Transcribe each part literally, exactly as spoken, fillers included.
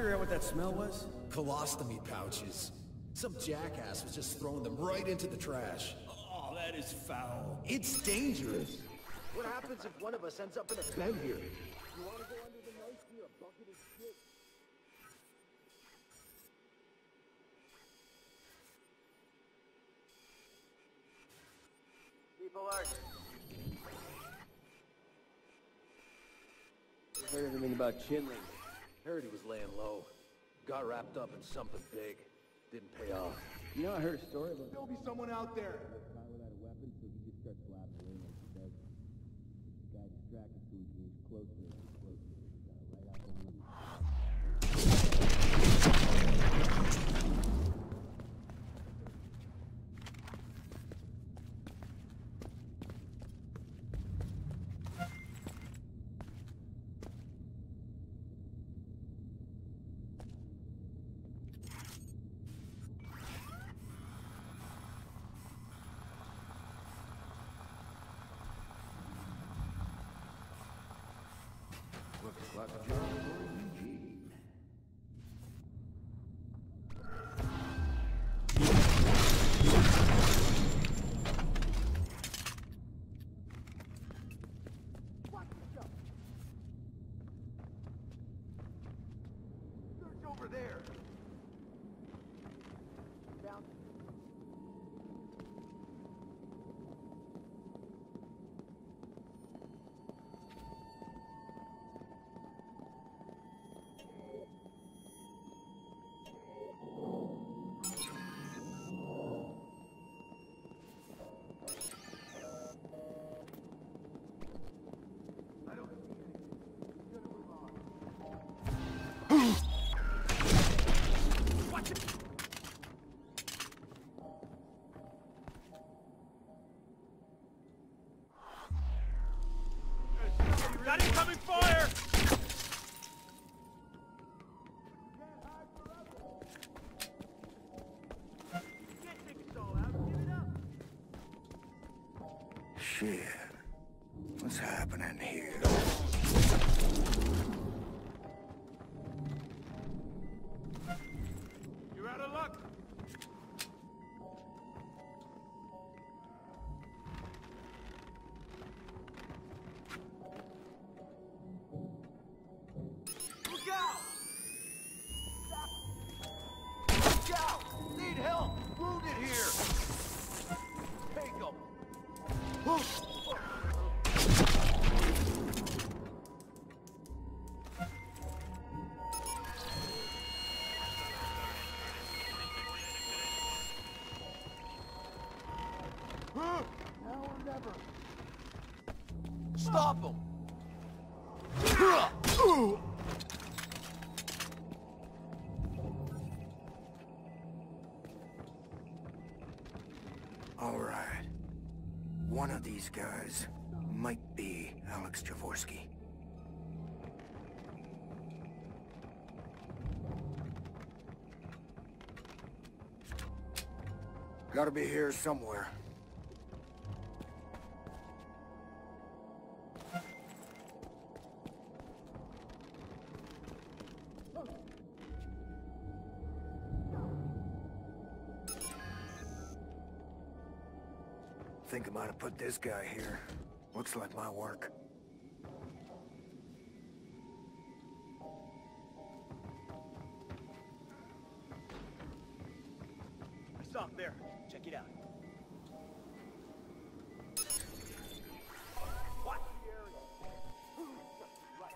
figure out what that smell was? Colostomy pouches. Some jackass was just throwing them right into the trash. Oh, that is foul. It's dangerous. What happens if one of us ends up in a bed here? You want to go under the knife near a bucket of shit? People are... Heard anything about Chinley? Heard he was laying low. Got wrapped up in something big. Didn't pay off. You know, I heard a story about... There'll be someone out there. guy without a weapon, so he just starts blabbing away like he does. The guy distracted so he can get closer and closer. He's got it right out the window. Looks like a job for Eugene. Watch yourself. Search over there. Down. Got incoming fire! Shit. What's happening here? You're out of luck! Look out! Look out! Need help! Wounded here! Take him! Now or never. Stop him! All right. One of these guys might be Alex Javorsky. Gotta be here somewhere. Think I might have put this guy here. Looks like my work. I saw him there. Check it out. Watch the area. Right.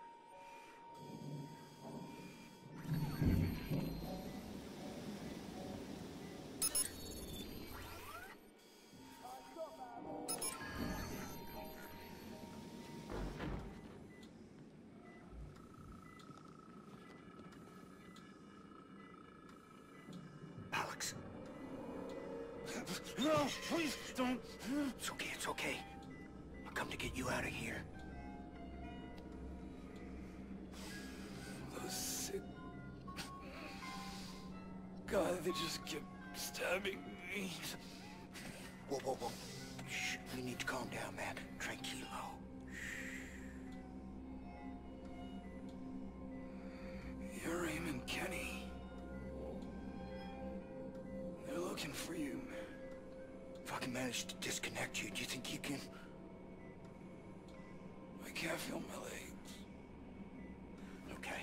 Alex. No, please don't. It's okay, it's okay. I'll come to get you out of here. Those sick... God, they just kept stabbing me. Whoa, whoa, whoa. Shh, you need to calm down, man. Tranquilo. Yuri, Kenny. They're looking for you. If I can manage to disconnect you, do you think you can? I can't feel my legs. Okay.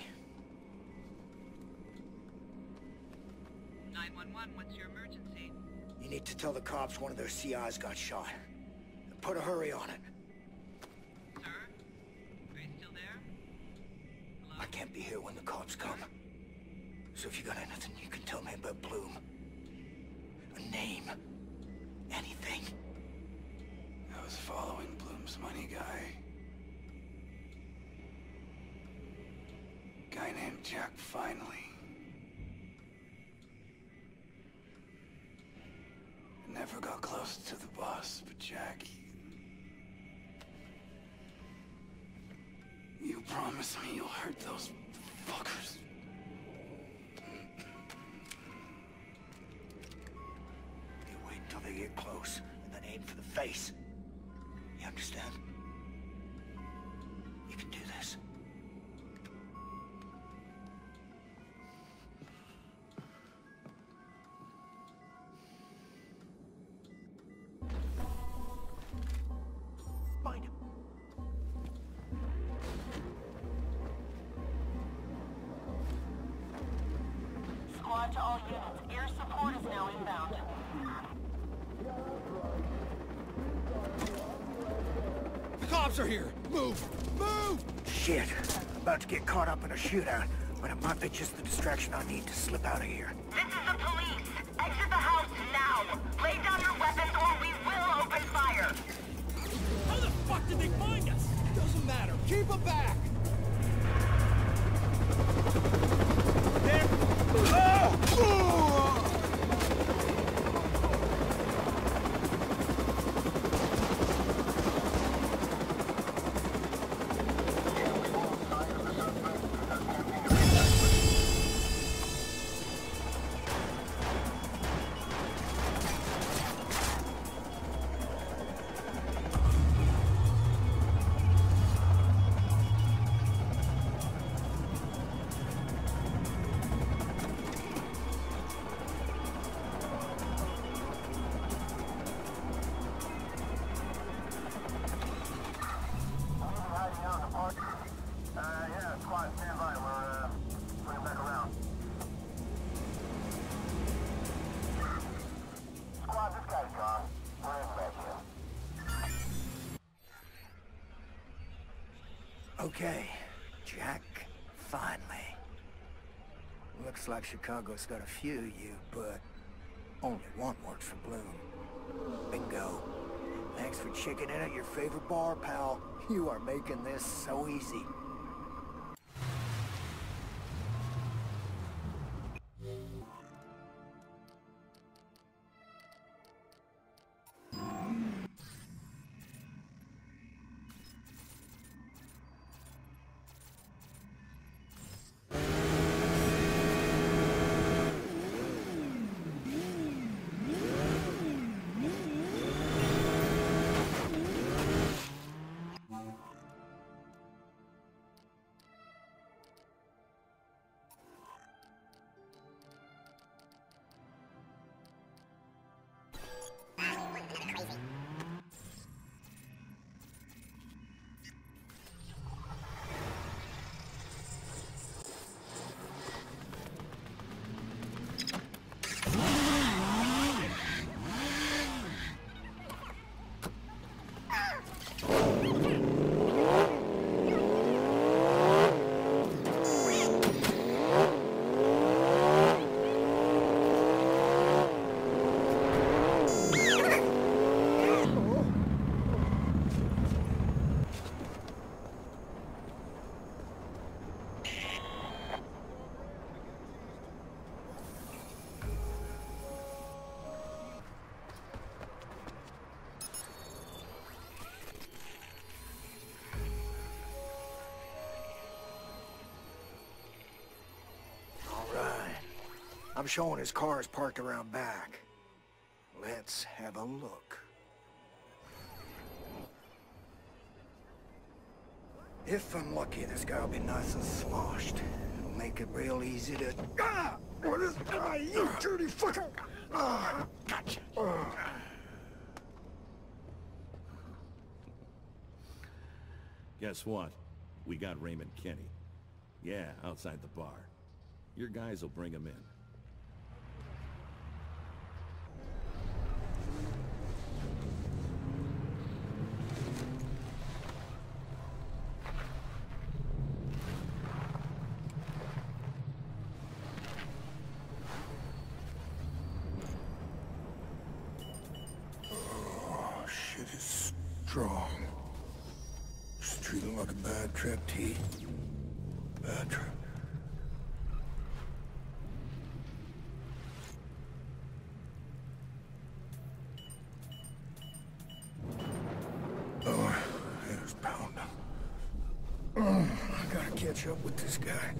nine one one, what's your emergency? You need to tell the cops one of their C Is got shot. Put a hurry on it. Sir? Are you still there? Hello? I can't be here when the cops come. So if you got anything you can tell me about Bloom. A name. Anything. I was following Bloom's money guy. Guy named Jack Finley. Never got close to the boss, but Jack, he... You promise me you'll hurt those fuckers. You wait until they get close, and then aim for the face. You understand? You can do this. Find him. Squad to all units. Air support is now inbound. The cops are here! Move! Move! Shit. About to get caught up in a shootout, but it might be just the distraction I need to slip out of here. This is the police. Exit the house now. Lay down your weapons or we will open fire. How the fuck did they find us? Doesn't matter. Keep them back! There! Okay, Jack, finally. Looks like Chicago's got a few of you, but only one works for Bloom. Bingo. Thanks for checking in at your favorite bar, pal. You are making this so easy. I'm showing his car is parked around back. Let's have a look. If I'm lucky, this guy will be nice and sloshed. make it real easy to... Ah! What is... Ah, you dirty fucker! Ah, gotcha. Ah. Guess what? We got Raymond Kenny. Yeah, outside the bar. Your guys will bring him in. Oh, shit is strong. Just treat it like a bad trip, T. Bad trip. Oh, head is pounding. Oh, I gotta catch up with this guy.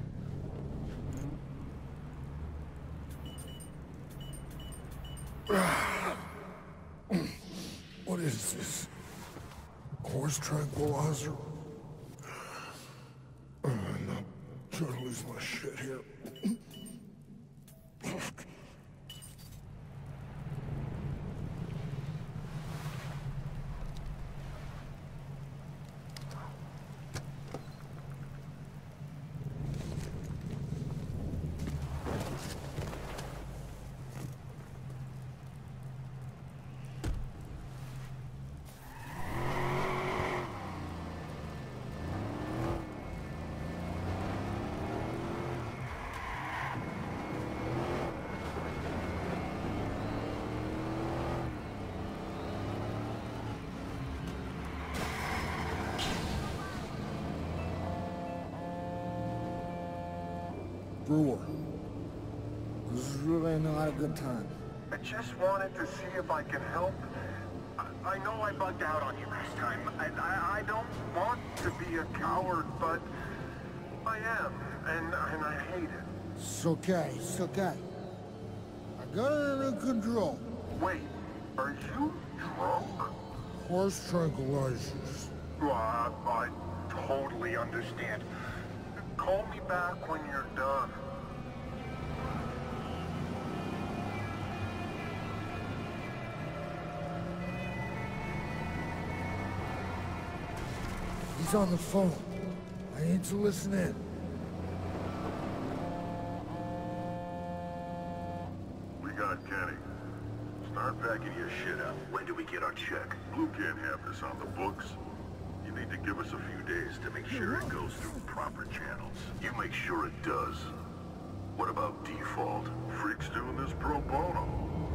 What is this? Horse tranquilizer? Uh, I'm not trying to lose my shit here. Brewer, this is really not a good time. I just wanted to see if I can help. I, I know I bugged out on you last time. I, I, I don't want to be a coward, but I am, and, and I hate it. It's okay, it's okay. I got it under control. Wait, are you drunk? Horse tranquilizers. Uh, I totally understand. Call me back when you're done. He's on the phone. I need to listen in. We got Kenny. Start packing your shit up. When do we get our check? Blue can't have this on the books. You need to give us a few days to make sure it goes through proper channels. You make sure it does. What about default? Freak's doing this pro bono.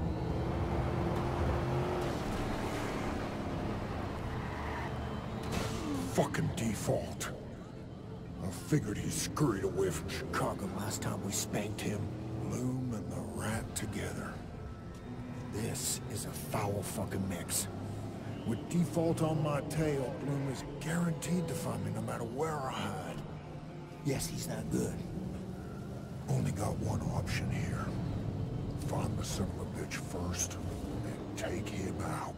Fucking default. I figured he scurried away from Chicago last time we spanked him. Bloom and the Rat together. This is a foul fucking mix. With default on my tail, Bloom is guaranteed to find me no matter where I hide. Yes, he's not good. Only got one option here. Find the son of a bitch first, and take him out.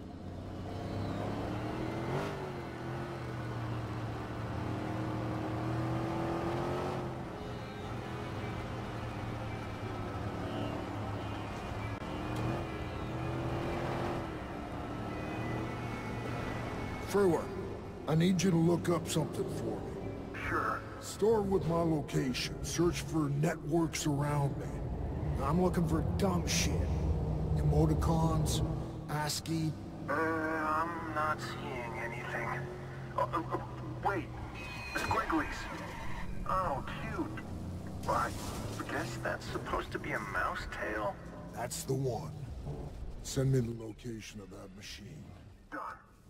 Frewer, I need you to look up something for me. Sure. Start with my location. Search for networks around me. I'm looking for dumb shit. Emoticons, ASCII. Uh, I'm not seeing anything. Uh, uh, uh, wait. Squigglies. Oh, cute. I guess that's supposed to be a mouse tail? That's the one. Send me the location of that machine. Done.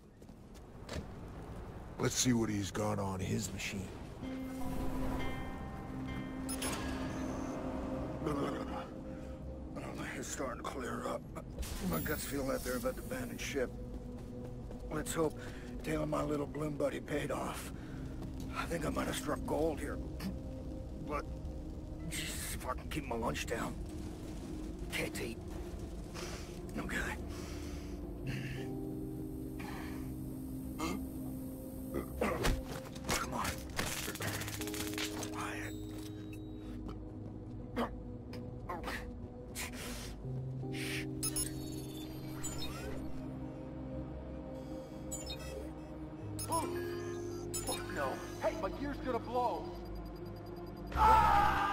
Let's see what he's got on his machine. It's starting to clear up. My guts feel that there about the abandoned ship. Let's hope tailing my little Bloom buddy paid off. I think I might have struck gold here. But Jesus, if I can keep my lunch down. Can't eat. Okay. Come on. Quiet. gonna blow. Ah!